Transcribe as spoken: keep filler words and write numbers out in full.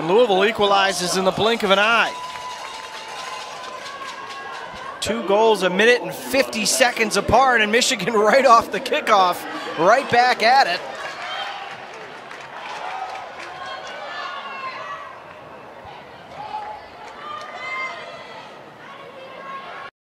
And Louisville equalizes in the blink of an eye. Two goals a minute and fifty seconds apart, and Michigan right off the kickoff, right back at it.